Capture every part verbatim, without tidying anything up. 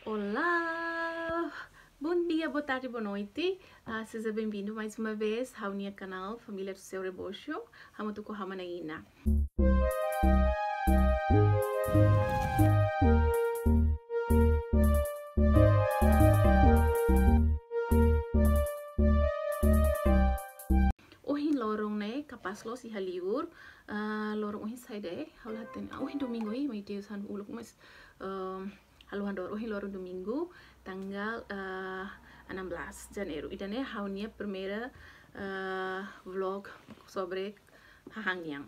Olá! Bom dia, boa tarde, boa noite. Uh, seja bem-vindo mais uma vez ao meu canal Família do Seu Rebocho. Hamatuko Hamanaina. Ohin lorong ne kapas lo si haliur. Uh, lorong ohin sai de. Haulaten. Ohin domingo ini, mai Deus han uluk mas. Haluan dor ohin lorong domingo tanggal uh, enam belas Janeiro. Idane haunia primeira uh, vlog sobre Hahangyang.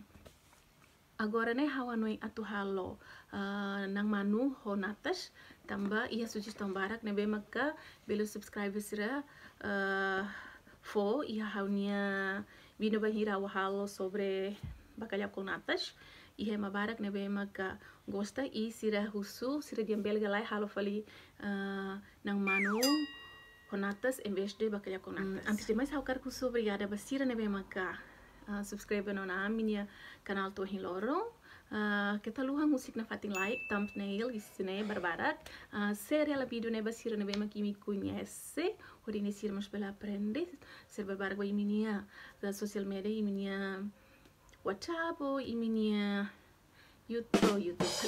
Agora né hawanoi atu halo uh, nang manu honatas tamba ia sugestão barak nebe maka belo subscribe sira uh, fo ia haunia vino bahira halo sobre bacalhau com natas ia mabarak nebe maka gosta e sira husu sira diambel galai halo fali uh, nang manu honatas em vez de bacalhau com natas. Antes de mais hau quero obrigada basira nebe maka Uh, subscribe na minha canal Tohin Lorong. Uh, kita luang musik na fatin like, thumbnail, isine barbarat. Uh, se ela vídeo ne basira ne bema que me conhece, ori ne sir mas bela aprende, ser barbar go iminia da social media, iminia WhatsApp, iminia YouTube, YouTube,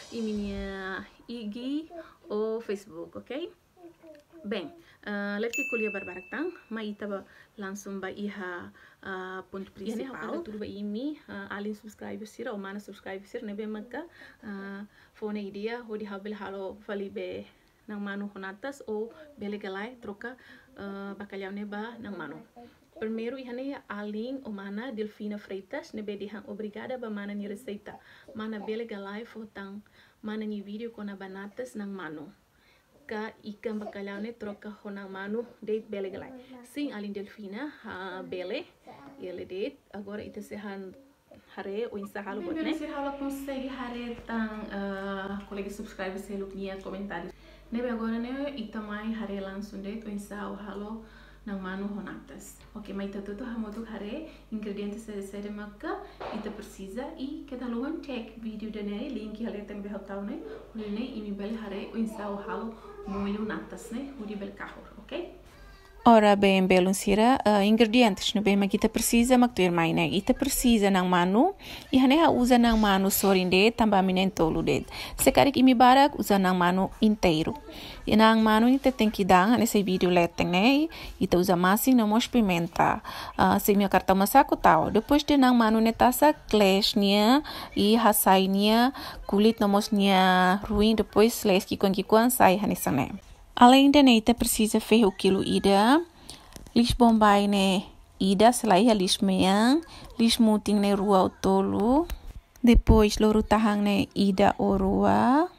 iminia I G ou Facebook, ok? Bem, uh, let's que colher barbarak tang, mas itaba langsung ba iha uh, ponto principal. Yani tudo ba imi uh, alin subscribe sira ou mana subscribe sira nebe maka uh, phone idea hodi habil halo fali be nang manu honatas ou bele galai troca uh, bacalhau neba nang manu. Primeiro ihane alin o mana Delfina Freitas nebe dihan obrigada ba mana ni receita mana bele galai fotang mana ni video com banatas nang manu. Ka ikan bacalhau ne troca honang manu date bele galai. Sim alin Delfina ha bele ele date agora ita sehan hare o insa halo bot ne. Se halo consegue hare tang uh, colega subscribe se luknia comentários. Nebe agora ne ita mai hare langsung date o insa o halo nang manu honatas. Ok, mas ita tudo hamotu hare ingredientes se sere maka ita precisa e kita luan check video dane link hale tembe hatau ne. Ulne imi bele hare o insa o halo molho natas né, o bel carro, ok? Ora bem, belo sira uh, ingredientes no bem mas kita precisa maktuir mai né, kita precisa nang manu e hane ha usa nang manu sorinde tambah minen tolu det. Sekarang imi barak usa nang manu inteiro. E nang manu ita tem que dar nesse vídeo leteng né, ita usa masing na mos pimenta. Uh, se minha cartão masaku tau. Depois de nang manu netasa clash nia e hasai nia kulit nomos nia ruim depois slash kikuan kikuan sai hanesang né. Além de neita precisa fer o quilo ida, lis bombay ne ida selai ha lis meyang, lis muting ne rua o tolu, depois loru tahang ne ida o rua.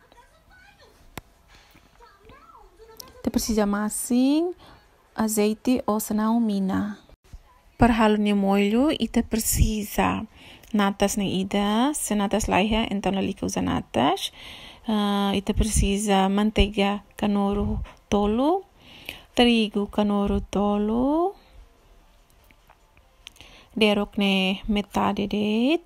Te precisa masing, azeite ou senão mina. Para halo ne molho, ita precisa natas ne ida, se natas laiha, então ali que usa natas. Uh, ita precisa manteiga canouro tolo, trigo canouro tolo, derok ne metade det,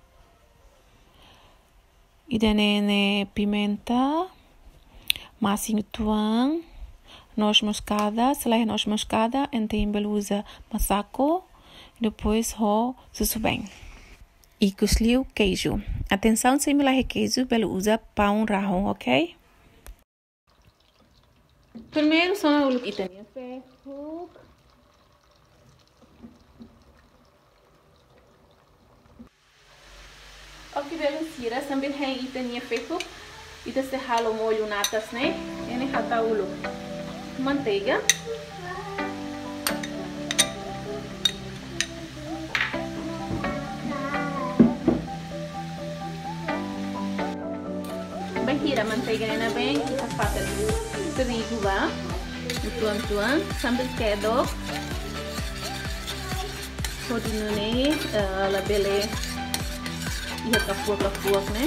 idane ne pimenta, masing tuang, noz moscada, selain noz moscada, ente usa masaco, depois ho susubeng. E cusliu queijo. Atenção, se me lahe queijo, belo usa pão rajão, ok? Primeiro, só na uluk itania ferro. Ok, belo sira, sambil hang itania ferro. Ita se halo molho natas, né? Ene hata uluk manteiga. Bahira manteiga na bem, kita fazer trigo ba, tuan-tuan, sambil kedok, hodino ne, la bele, ia kapuak-kapuak ne.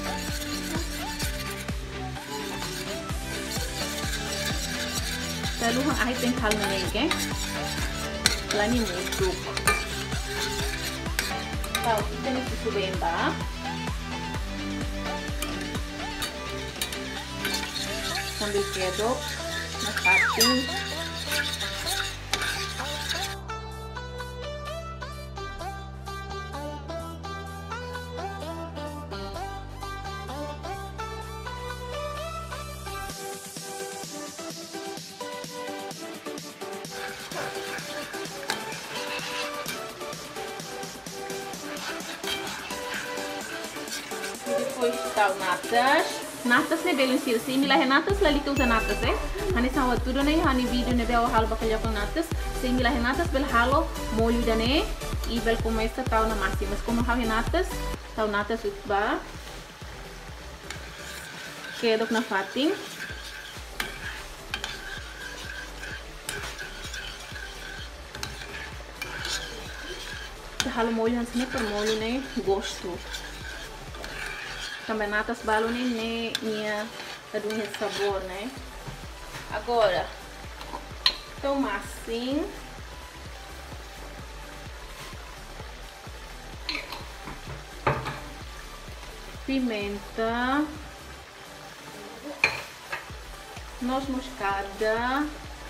Lalu hang ahit yang hal ne ke, lani mutuk. Tahu kita ni susu bemba. sambil kedok na fating. Depois tal natas, natas ne belum sih, sih milah natas lali tu usa natas eh, hani sama tudo ne, hani video ne bel halo bakal jago natas, sih milah natas bel halo molho dane, e bel começa tal na massa, mas como halo natas, tal natas utba, kedok na fating. Halo molho antes ne per molho ne gosto. Também natas balo ne ne minha adunha sabor, né? Agora toma assim. Pimenta, noz moscada,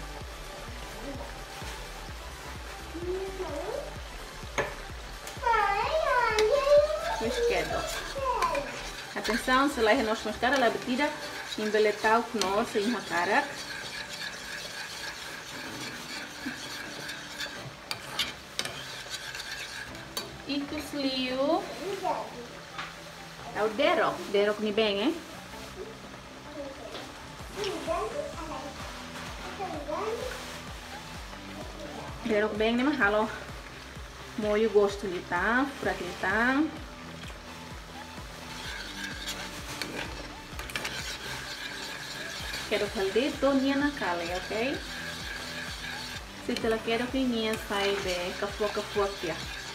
esquerda. Atenção, se lá é noz moscada, a batida embeletar o knor sem macarak. Itu sliu. É o derok, derok ni bem, eh? Derok bem ni mahalo. Molho gosto de tá, por aqui tá. Quero fazer toninha na cala, ok? Se ela quer que minha sai de cafua cafua aqui.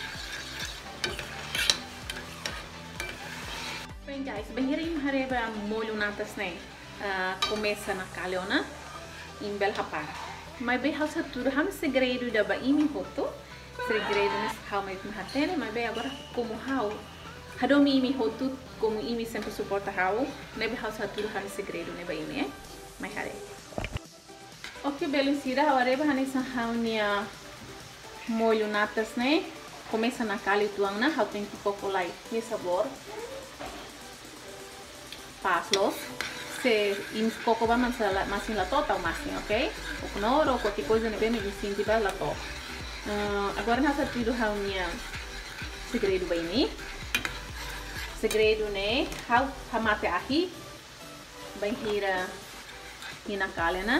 Bem, guys, bem here hareba molho natas né? Começa na calhona, em bel rapar. Mas bem hal tudo ham segredo da ba imi hoto. Segredo nesse hal mais mahatene, mas bem agora como hal hadomi imi hoto como imi sempre suporta hal, nebe hal tudo ham segredo neba imi, eh? Mas hare. Ok, belisira, agora vai nessa raunia molho natas, né? Começa na cali tuang na, hau tem que pouco lá e sabor. Paslos, se im coco vai mas mas in la tota o masin, ok? O knor ou qualquer coisa ne bem me sinti vai la to. Agora nessa tudo raunia segredo bem ni. Segredo né? Hau hamate ahi. Bem hira Nina kalena,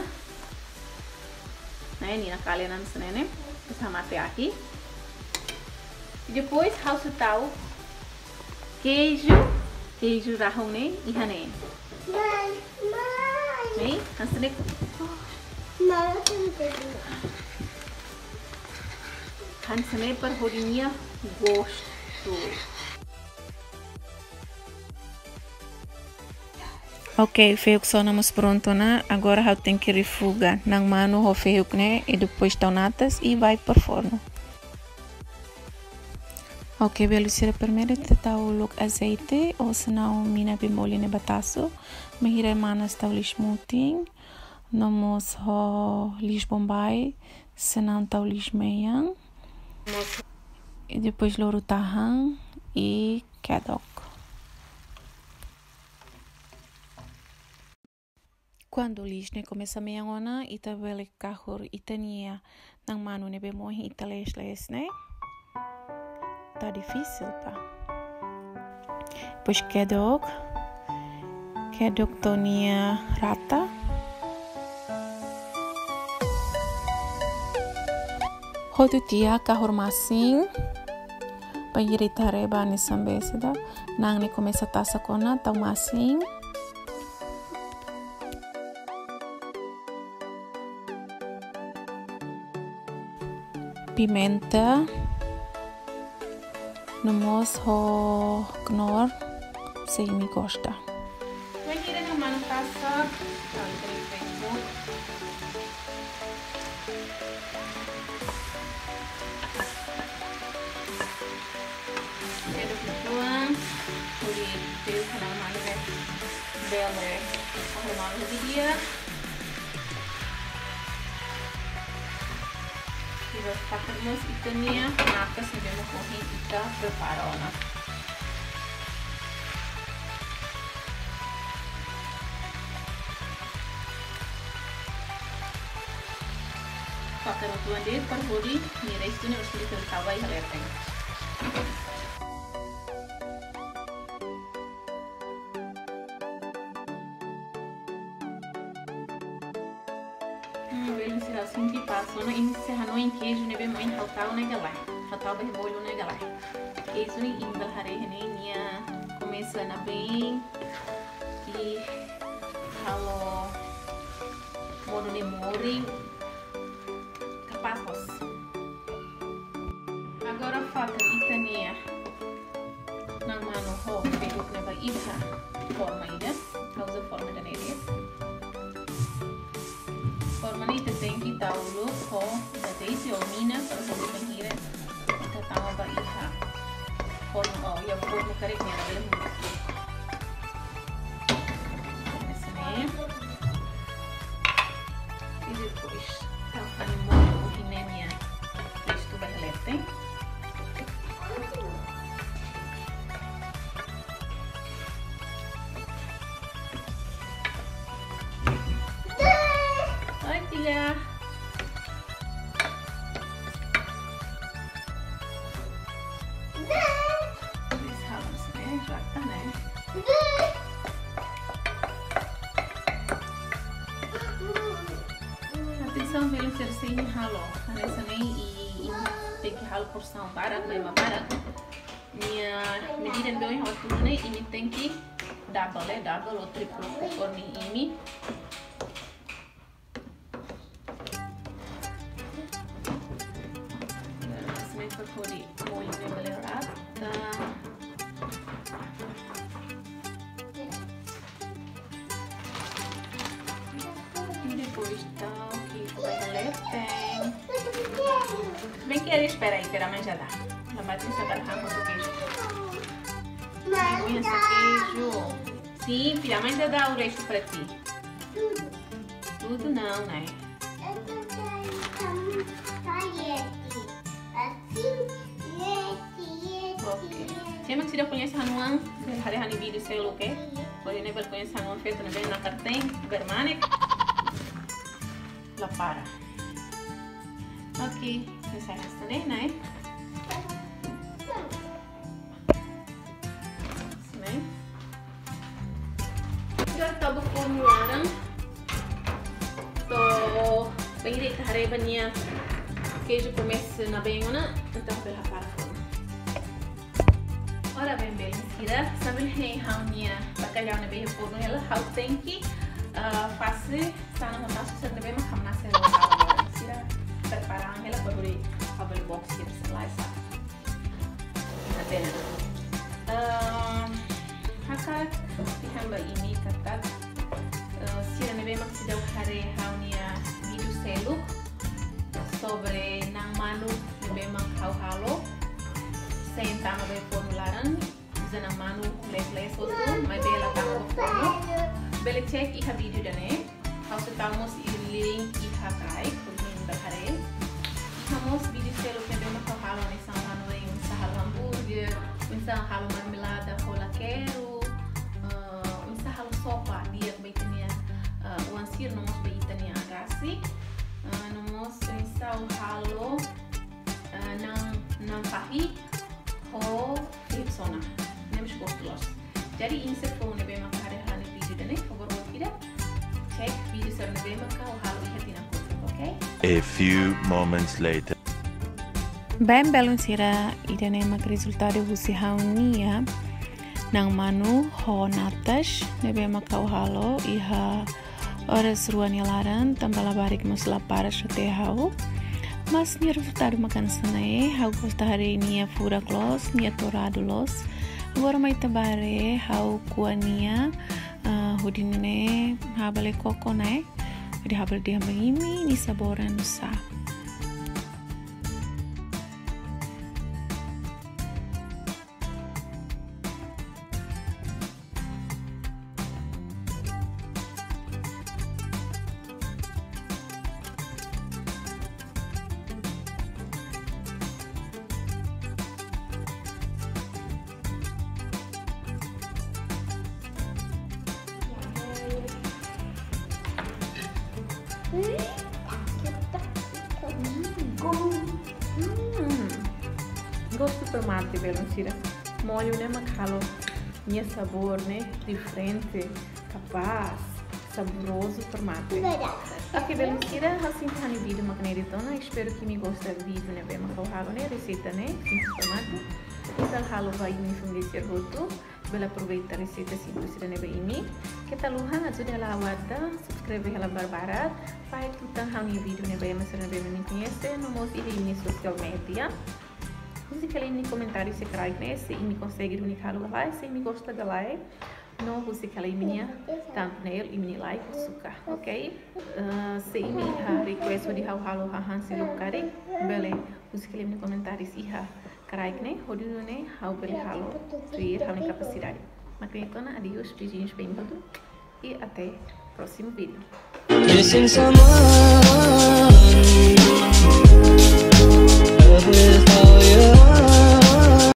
né? Nina kalena nesse né? Essa mate aqui. E depois, how se tal queijo, queijo rahong né? Iha né? Mãe, mãe. Né? Anse né? Mãe, anse né? Per hodinha gosto. Ok, feio que só estamos pronto, né? Agora eu tenho que refugar na mano o feio, né? E depois estão natas e vai para o forno. Ok, belusira primeiro tentar o look azeite ou senão mina bimoli ne batasso. Mahira manas está o lismuting. Namos ho lisbombay, senão está o lismeyang. E depois loro tahang e kedok. Quando o lixo começa a meia hora, e também carro e tania nang mano ne bemoi itales les né? Tá difícil pá. Pois kedok, kedok tonia rata. Hotu tia carro masing, pagirita reba ni sambesida, nang ne começa tasa kona tau masing. Pimenta, nomos ho knor, se mi gosta. Vai tirar na mano taça, então tempo. Quero que tuan, uli teu na mano be, bele, jadi dia kita pakai ikannya maka sebelum kami kita prepara ona. Pakai rotuan deh per body ni rice tu ni harus kita tawai halerten. Assim que passa, não encerra no em queijo, né? Bem mãe, haltau na galai, haltau bem bolho na galai. Queijo nem imbal harei né? Nia começa na bem e halo mono ne mori capaz vos. Agora falta itania nang mano ho pego que vai isa forma ainda, causa forma da nele. Forma ini tem que dar o look da desse ou mina para fazer banheira então tá uma barriga forma ó e a forma carequinha ela é muito assim e depois tá fazendo muito o rinemia isto vai levar ya. This happens, né? Já tá, né? Atenção, velho, cercinho ralo. Nessa nem e tem que ralo porção para, bem para. Minha medida bem hot tudo né? E tem que double, né? Double ou triplo por mim. Puri molho de melhorada e depois tá aqui vai levar bem que ele espera aí para mais já dá na matriz para arrancar o queijo conhece queijo sim filha mas já dá o resto para ti tudo não né Siapa yang sudah punya sanuan hari-hari video saya loke, boleh nih punya sanuan feto nih na karteng bermanik lapara. Oke, saya rasa deh naik. Sini. Sudah tahu formularan. To pengen hari banyak queijo começa na bengona, então pela para forma. Ora bem, bem, mentira. Sabe que a minha bacalhau na bem forno ela how tem que fazer sana na massa ser bem mas kamna ser agora. Mentira. Preparar ela para o abel box que se lá está. Até. Ah, haka dihamba ini kata sira na bem mas sidau hari haunia video seluk sobre nang manu memang hau-halo sem tama bem formularan usa nang manu les-les outro mas bela tama do forno bela check iha video dane hau setamos link iha kai kunin bakare hamos video selo que bem hau-halo ne sang manu em sahalo hambúrguer um sahalo marmelada rola quero um sahalo sopa dia bem tania o ansir não mos bem tania agasi Nomos isau halo nang nang pahi ho persona nem postulos. Jadi insert ko ne bema kare hani video dane favor mo kida check video ser ne bema ka halo ihatina ko okay. A few moments later. Bem balancira idane mak resultado husi haunia nang manu ho natas ne bema ka halo iha Horas ruan yalaran tambah labarik musla para chote hau mas ni resultado makan sanae hau gosta hari nia fura clos nia torado los agora mai tabare hau kuania uh, hudinene habale koko nae di habale dia mimi ni saboran sa Hum, gosto super mate, belo, mentira. Molho, né, macalo. Minha sabor, né, diferente, capaz, saboroso, super mate. Ok, belo, mentira. Assim que no vídeo, macaneritona. Espero que me goste do vídeo, né, bem, macalo, né, receita, né, super mate. Então, halo vai me fundir roto. Bela aproveita a receita simples da neba ini. Kita luhan ajuda ela awada, subscreve ela barbarat. Faz tudo hal ni vídeo neba yang masih neba me conhece no meus ini social media. Usi kali ini comentário se crai né, se me consegue unicar lá, se me gosta da like. No usi kali minha thumbnail e mini like suka, ok? Uh, se ini ha request di hal halo ha han se lokari, bele usi kali ini comentário se ha crai né, hodino né, hal bele halo, tuir hal ni capacidade. Macaneritona, adiós, beijinhos bem tudo e até o próximo vídeo.